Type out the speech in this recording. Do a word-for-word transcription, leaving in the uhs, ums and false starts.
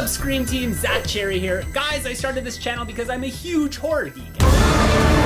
Scream Team? Zach Cherry here. Guys, I started this channel because I'm a huge horror geek.